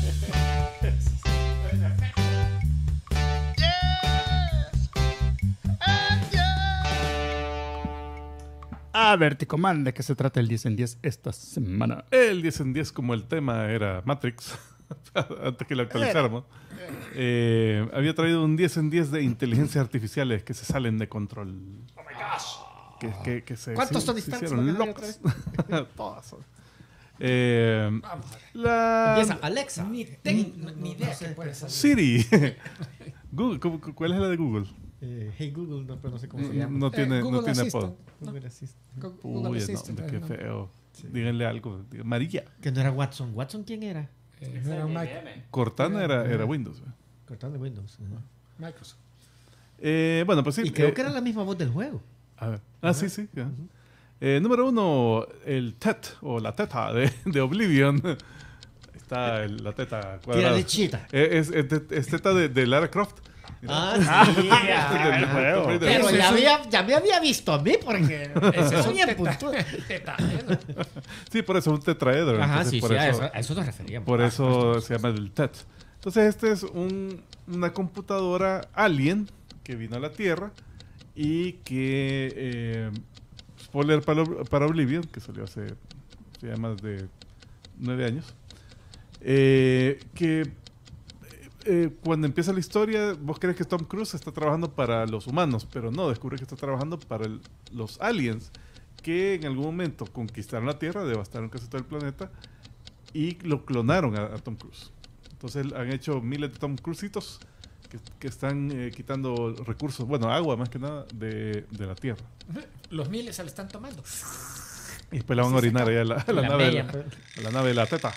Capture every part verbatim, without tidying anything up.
A ver, Ticomán, ¿de qué se trata el diez en diez esta semana? El diez en diez, como el tema era Matrix, antes que lo actualizáramos, eh, había traído un diez en diez de inteligencias artificiales que se salen de control. ¡Oh, my gosh! Que, que, que se, ¿Cuántos se, son se distantes? hicieron locos. Todas son. Eh, la Empieza, Alexa. Ni, ten- ni idea que puede ser. Siri. Google, ¿cómo- ¿cuál es la de Google? Eh, hey Google, no, pero no sé cómo se llama. No Eh, tiene, no Google tiene Assistant. pod. No, Google Assistant. Gu- Google Uy, Assistant, no, qué no. feo. Díganle algo. Diga, María. Que no era Watson. ¿Watson quién era? Eh, no era un Mac- Cortana era, era Windows. Cortando Windows. ajá. Microsoft. Eh, bueno, pues sí. Y creo eh, que era la misma voz del juego. A ver. Ah, sí, sí. ya. Eh, número uno, el T E T o la teta de, de Oblivion. Está el- la teta Tira cuadrada. de chita. Eh, Es, es, es- es teta de, de Lara Croft. Ah, sí. Ah, el juego. Pero Eso ya, es un- había, ya me había visto a mí porque Ese es soy un bien teta- puntual. teta- Sí, por eso es un tetraedro. Ajá, entonces sí, por sí, a eso, eso, a eso nos referíamos. Por Ah, eso se llama el T E T. Entonces, este es un- una computadora alien que vino a la Tierra y que, eh, spoiler para, para Oblivion, que salió hace ya más de nueve años, eh, que eh, cuando empieza la historia, vos crees que Tom Cruise está trabajando para los humanos, pero no, descubre que está trabajando para el- los aliens, que en algún momento conquistaron la Tierra, devastaron casi todo el planeta y lo clonaron a, a Tom Cruise. Entonces han hecho miles de Tom Cruisitos que, que están eh, quitando recursos, bueno, agua más que nada, de, de la Tierra. Los miles se le están tomando. Y después la van a orinar allá a la, a la La nave, de bella, la, pues. a la nave de la teta.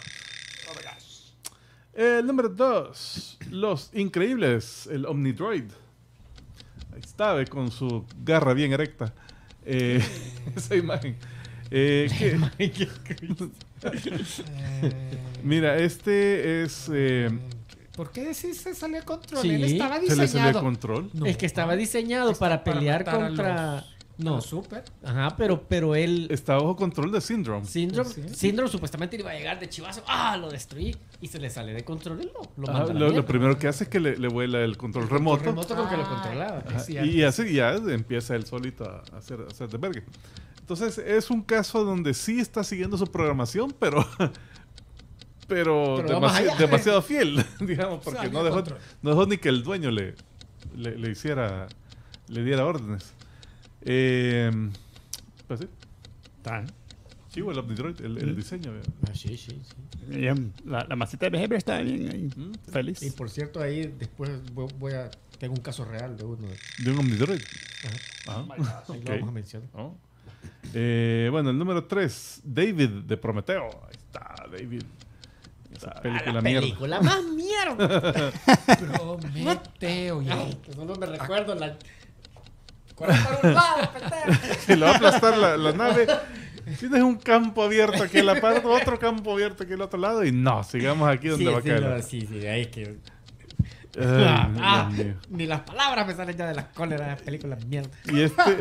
El número dos, Los Increíbles, el Omnidroid. Ahí está, ve, con su garra bien erecta. Eh, esa imagen. Eh, que- mira, este es... eh, ¿Por qué decís se salió de control? Sí. Él estaba se le salió de diseñado. control. No. Es que estaba diseñado Está para para pelear matar a contra. los- No, No, super. ajá, pero, pero él. Está bajo control de Syndrome. Syndrome, Sí. Syndrome supuestamente le iba a llegar de chivazo. ¡Ah! Lo destruí. Y se le sale de control y lo, lo Ah, manda a la lo, lo mierda. primero que hace es que le, le vuela el control remoto. remoto con que lo Ah, controlaba. Ajá, es cierto. y así ya empieza él solito a hacer, a hacer de verga. Entonces es un caso donde sí está siguiendo su programación, pero pero, Pero va más demasi- allá. demasiado fiel, digamos, porque Salió no de dejó, control. no dejó ni que el dueño le, le, le hiciera, le diera órdenes. Eh, pues sí, Tan. chivo el Omnidroid, el, el diseño. ¿verdad? Ah, sí, sí, sí. Bien, La, la masita de behavior está bien ahí. Mm, Feliz. Y por cierto, ahí después voy, voy a. Tengo un caso real de uno. De un Omnidroid. Ajá. Ah, Ahí ok. lo vamos a mencionar. Oh. Eh, bueno, el número tres, David de Prometeo. Ahí está, David. Esa Ah, película la mierda. película más mierda. Prometeo. y- Ay, que solo me recuerdo la. Corre por un lado, pendejo. Se lo va a aplastar la, la nave. Tienes un campo abierto aquí en la parte, otro campo abierto aquí al otro lado. Y no, sigamos aquí donde Sí, va a sí, caer. no, sí, sí, ahí que. Ay, Ah, Dios mío. ni las palabras me salen ya de las cóleras de las películas mierda. Y este,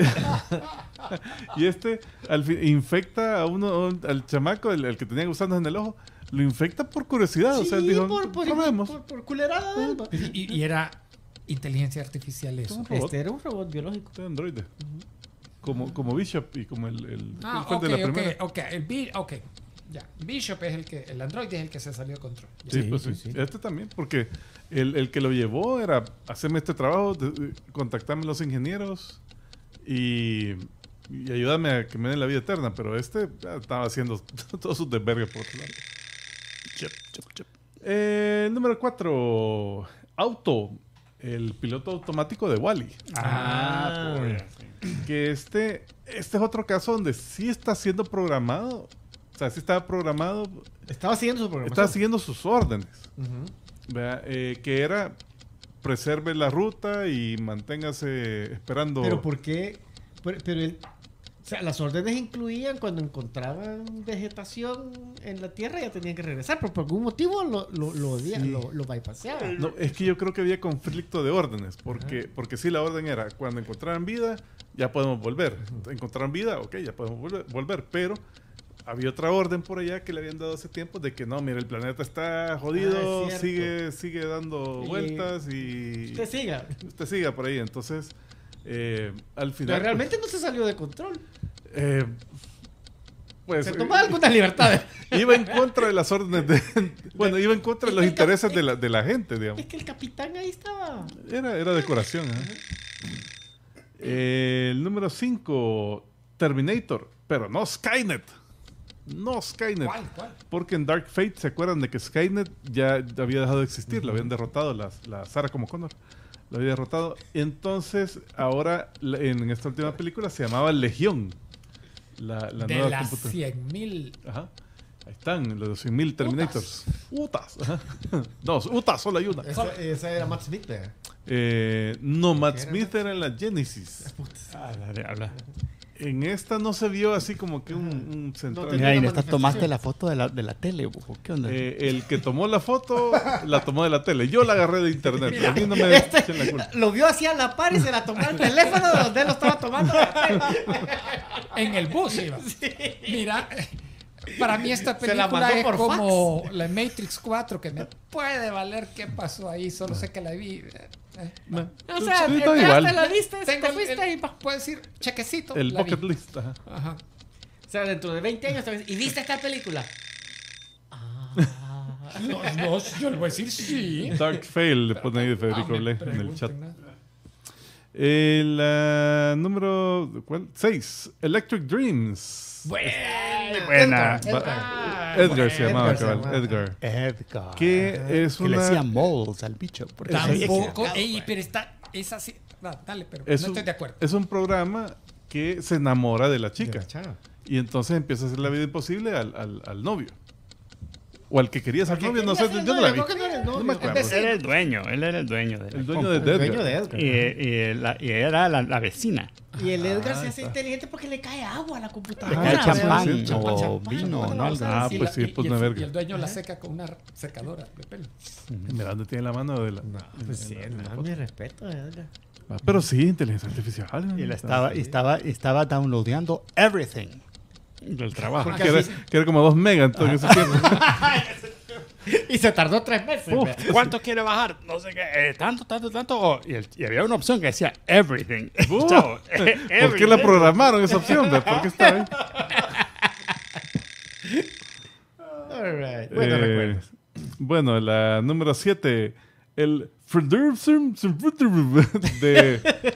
y este al fin, infecta a uno, a un- al chamaco, el, el que tenía gusanos en el ojo, lo infecta por curiosidad. o sea, él Sí, dijo, por, por, probemos. por, por culerada de él, va. Y, y era inteligencia artificial eso. Un robot. Este era un robot biológico. Este androide. Como, como Bishop y como el, el, Ah, él fue el ok, de la ok, primera. ok. El Bi- ok. Ya. Bishop es el que, el androide es el que se salió de control. Ya. Sí, Sí, pues sí, sí. sí. Este también, porque el, el que lo llevó era hacerme este trabajo, de- de- contactarme a los ingenieros y, y ayudarme a que me den la vida eterna, pero este ya estaba haciendo todos sus desvergues por otro lado. Chip, chip, chip. Eh, número cuatro, Auto, el piloto automático de Wall-E. Ah, pues. Que este, este es otro caso donde sí está siendo programado, o sea, sí estaba programado, Estaba siguiendo su programación. estaba siguiendo sus órdenes. Ujú. ¿Verdad? Eh, que era preserve la ruta y manténgase esperando. Pero ¿por qué? Pero, pero él, o sea, las órdenes incluían cuando encontraban vegetación en la tierra ya tenían que regresar, pero por algún motivo lo, lo, lo, odía- Sí. lo, lo bypaseaban. No, es que yo creo que había conflicto de órdenes, porque, porque sí, la orden era cuando encontraran vida, ya podemos volver. Encontraran vida, ok, ya podemos volver, volver, pero había otra orden por allá que le habían dado hace tiempo de que no, mira, el planeta está jodido, Ah, es cierto. sigue, sigue dando Y- vueltas y Usted siga. usted siga por ahí. Entonces, eh, al final... Pero realmente no se salió de control. pues, eh, pues, Se tomó algunas libertades. iba en contra de las órdenes de... Bueno, iba en contra de los intereses de la, de la gente, digamos. Es que el capitán ahí estaba. Era, era decoración. ¿eh? Eh, el número cinco, Terminator, pero no Skynet. No Skynet. ¿Cuál? ¿Cuál? Porque en Dark Fate se acuerdan de que Skynet ya había dejado de existir, lo habían derrotado, la, la Sarah como Connor. Lo había derrotado. Entonces, ahora la- en esta última película se llamaba Legión. La, la De nueva las computa- cien mil. Ajá. Ahí están, los cien mil Terminators. Utas. Ajá. No, Utas, solo hay una. Esa, esa era Matt Smith. ¿verdad? Eh, no, Matt era Smith era en la Genesis. Habla, de- habla. En esta no se vio así como que un, un central. No tenía- Mira, y en una esta manifestación. tomaste la foto de la, de la tele, bobo. ¿Qué onda? Eh, el que tomó la foto la tomó de la tele. Yo la agarré de internet. A mí no me Este- echen la culpa. Lo vio así a la par y se la tomó al teléfono de donde él lo estaba tomando. En el bus iba. Mira, para mí esta Se la película mandó es por como la Matrix cuatro, que me puede valer qué pasó ahí, solo sé que la vi. Eh, No, O sea, sí, entraste, todo igual. la viste, Tengo te el, fuiste el- y pa. puedo decir, chequecito. El la vi. bucket list. Ajá. Ajá. O sea, dentro de veinte años te ves, ¿y viste esta película? Ah. No, no, yo le voy a decir sí. Dark Fail le pone ahí de Ah, Federico me Blé en el pregunten chat. nada. El ah, número ¿cuál? seis, Electric Dreams. Buena. Buena. Edgar. Va- Edgar se llamaba, Edgar se cabal, llamaba. Edgar. Edgar. Que es Que le una- decía moles al bicho. Porque sabía que- Tampoco. Ey, pero está. Es así. Va, dale, pero Es no un, estoy de acuerdo. es un programa que se enamora de la De chica. la chava. Y entonces empieza a hacer la vida imposible al, al, al novio. O al que quería ser Porque novio, no quería sé, ser yo no la vi. novio, creo que no era el No me novio. acuerdo. Es Él era el dueño, él era el dueño de la El dueño compu. de El dueño Edgar. de Edgar. Y, y la- y era la, la vecina. Y el Edgar Ah, se hace está. inteligente porque le cae agua a la Le computadora. cae Ah, champán sí, sí. o Champán, vino, champán, ¿no? Algo. Ah, Y pues la- sí, y- pues y una el, verga. y el dueño la seca con una secadora de pelo. Mira, ¿dónde tiene la mano de la...? No, pues sí, en la- en la no, foto? mi respeto, Edgar. Ah, pero sí, inteligencia artificial. Y la estaba, y estaba, y estaba downloadeando everything del trabajo. Que era, que era como dos megas en todo ese tiempo. Y se tardó tres meses. Uf, vea. ¿cuánto quiere bajar? No sé qué, eh, tanto, tanto, tanto. oh, y, el- y había una opción que decía everything. Uh, Chavo, eh, ¿Por qué everything. la programaron esa opción? ve? ¿Por qué está ahí? All right. Bueno, Eh, recuerdos. bueno, la número siete, el de,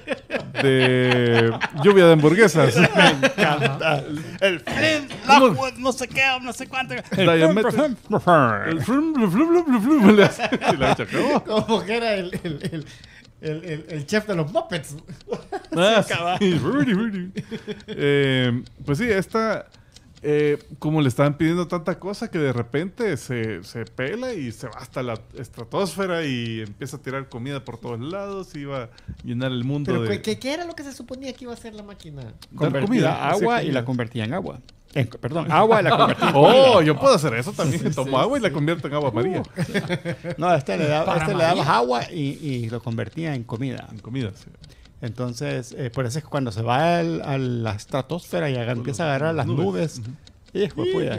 de lluvia de hamburguesas. Me encanta. El Flint, ¿Cómo? Lockwood, no sé qué, no sé cuánto. El Diameter- El flum, flum, flum, flum, flum, le hace- y la bicha, ¿cómo? Como que era el, el, el, el, el- el chef de los Muppets. Ah, cabal. sí. Rudy, Rudy. Eh, pues sí, esta, eh, como le estaban pidiendo tanta cosa que de repente se, se pela y se va hasta la estratosfera y empieza a tirar comida por todos lados y va a llenar el mundo Pero, de... ¿qué, ¿qué era lo que se suponía que iba a hacer la máquina? dar Convertía comida, hacía agua y comida. la convertía en agua. En- perdón, agua y la convertía en Oh, comida. yo puedo hacer eso también. Tomo agua y la convierto en agua María. No, a este le, daba, a Para este le dabas María. agua y, y lo convertía en comida. En comida, sí. Entonces, eh, por eso es que cuando se va al- a la estratosfera y aga- empieza a agarrar las nubes. nubes, hijo de puya.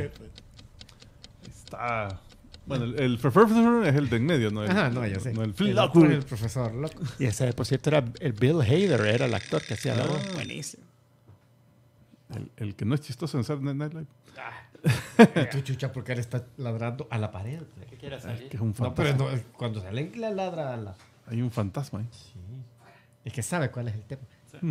Está... Bueno, el, el Ferferfer es el de en medio, ¿no? El, Ajá, no, ya sé. No, el el, Phil otro Lockwood. es el profesor loco. Y ese, por cierto, era el Bill Hader, era el actor que hacía la voz. Ah. Buenísimo. El, el que no es chistoso en Saturday Night Live. Tu chucha, porque él está ladrando a la pared. Que es un No, pero fantasma. no, cuando sale le ladra a la... Hay un fantasma ahí. Es que sabe cuál es el tema.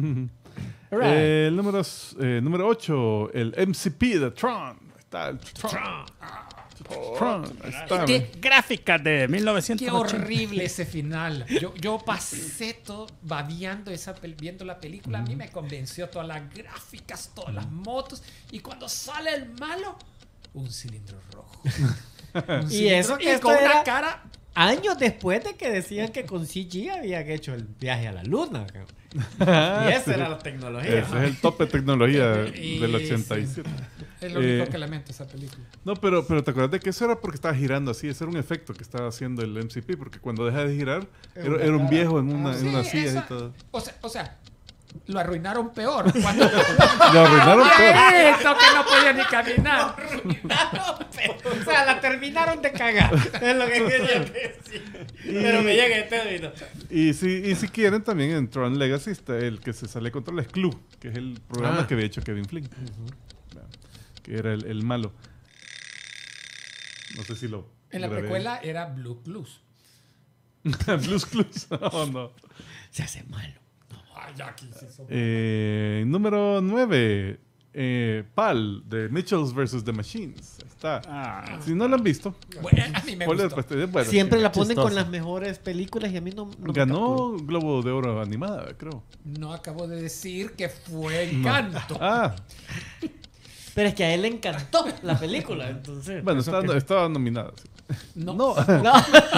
Eh, el número, s- eh, número ocho, el M C P de Tron. Ahí está el Tron. Tron. Ahí está. ¿Qué gráfica de mil novecientos Qué ochenta? horrible ese final. Yo, yo pasé todo babeando esa pel- viendo la película. A mí me convenció todas las gráficas, todas las motos. Y cuando sale el malo, un cilindro rojo. Un Y cilindro- eso que y esto con una era- cara. Años después de que decían que con C G habían hecho el viaje a la luna. cabrón. Y esa era la tecnología. Ese es el tope de tecnología Y- del ochenta y siete. Es lo único Eh, que lamento esa película. No, pero, pero te acuerdas de que eso era porque estaba girando así. Ese era un efecto que estaba haciendo el M C P. Porque cuando deja de girar, Era era, una era un cara. viejo en una, Ah, en Sí, una silla esa- y todo. O sea, o sea, lo arruinaron peor. Cuando... Lo arruinaron peor. Esto que no podía ni caminar. O sea, la terminaron de cagar. Es lo que quería decir. Pero me llega este término. Y si, y si quieren, también en Tron Legacy está el que se sale contra el Clue, que es el programa Ah. que había hecho Kevin Flynn. Que era el, el malo. No sé si lo... En la grabé. precuela era Blue Clues. Blues Clues. No, no. Se hace malo. Ay, ya aquí sí son- Eh, número nueve. Eh, Pal, de Mitchells versus The Machines. Ahí está. Ah. Si no lo han visto, Bueno, a mí me spoiler, gustó. pues, bueno, Siempre sí. la ponen chistoso. con las mejores películas y a mí no, no me Ganó capturó. Globo de Oro animada, creo. No acabo de decir que fue No. Encanto. Ah, Pero es que a él le encantó la película, entonces. bueno, eso estaba, que- estaba nominada. sí. No. No, No.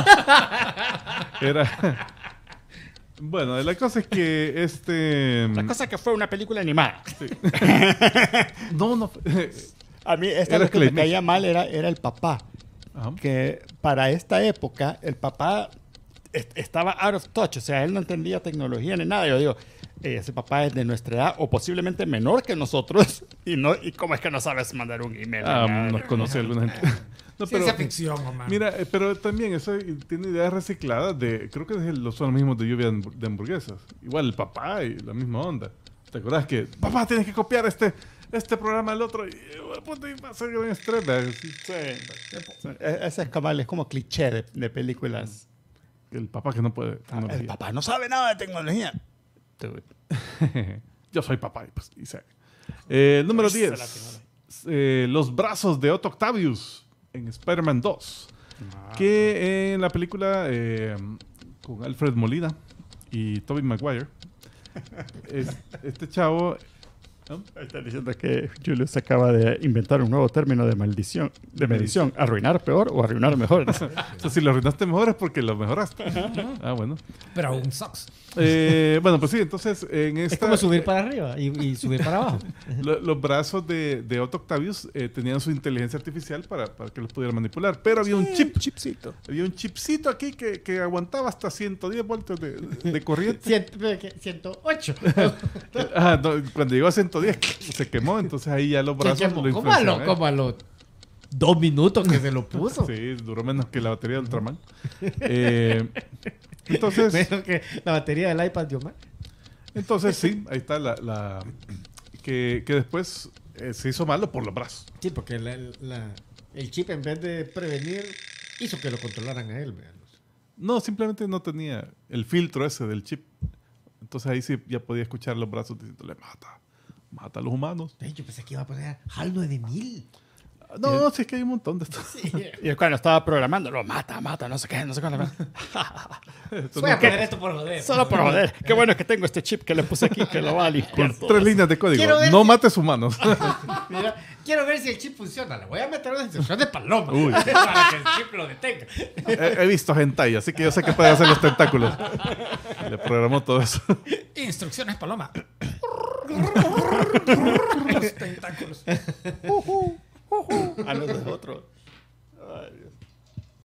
era. Bueno, la cosa es que este. La cosa que fue una película animada. No, no. A mí esta Era lo que me Claymation. caía mal era, era el papá. Ajá. Que para esta época el papá est- estaba out of touch. O sea, él no entendía tecnología ni nada. Yo digo, eh, ese papá es de nuestra edad o posiblemente menor que nosotros. Y no y cómo es que no sabes mandar un email. Ah, Nada. no conocí a alguna gente. No, pero, Ciencia ficción, Omar. mira, eh, pero también eso tiene ideas recicladas de. Creo que es el- los son los mismos de lluvia de hamburg- de hamburguesas. Igual el papá y la misma onda. ¿Te acuerdas que, papá, tienes que copiar este, este programa al otro? Y, eh, puta, y va a ser gran estrés. ¿verdad? Sí. Sí. Sí. E- Ese es como, es como cliché de, de películas. El papá que no puede. El tecnología. papá no sabe nada de tecnología. Dude. Yo soy papá y pues y sé. Eh, número Uy, se la diez. Eh, los brazos de Otto Octavius en Spider-Man dos. Que en la película eh, con Alfred Molina y Tobey Maguire, es- este chavo... ¿no? Está diciendo que Julius acaba de inventar un nuevo término de maldición, de medición. ¿Arruinar peor o arruinar mejor? O sea, si lo arruinaste mejor es porque lo mejoraste. Ah, bueno. Pero aún sucks. Eh, bueno, pues sí, entonces en esta... Es como subir para arriba y, y subir para abajo. Lo- los brazos de, de Otto Octavius eh, tenían su inteligencia artificial para, para que los pudiera manipular. Pero había un chip, chipcito. había un chipcito aquí que, que aguantaba hasta ciento diez voltios de, de corriente. Ciento, pero que- ciento ocho. Ah, no, cuando llegó a ciento diez se quemó, entonces ahí ya los brazos lo ¿Cómo a influenciaron. lo- ¿eh? como a los dos minutos que se lo puso? Sí, duró menos que la batería de Ultraman. Eh, entonces, Menos que la batería del iPad de Omar. entonces sí, ahí está la... la- que, que después eh, se hizo malo por los brazos. Sí, porque la- la- el chip en vez de prevenir hizo que lo controlaran a él. vean. No, simplemente no tenía el filtro ese del chip. Entonces ahí sí ya podía escuchar los brazos diciéndole, mata, mata a los humanos. Ay, yo pensé que iba a poner HAL nueve mil. No, no, sí es que hay un montón de estos. Y cuando estaba programando, lo mata, mata, no sé qué, no sé qué. Esto Voy a no- poner esto por joder. Solo por joder. Qué bueno que tengo este chip que le puse aquí que lo va a limpiar todo. Tres líneas de código. Quiero ver No si- mates humanos. Mira, quiero ver si el chip funciona. Le voy a meter una instrucción de paloma Uy. para que el chip lo detenga. he, he visto hentai, así que yo sé que puede hacer los tentáculos. Le programó todo eso. Instrucciones, Paloma. Los tentáculos. A los de otro. Ay, Dios.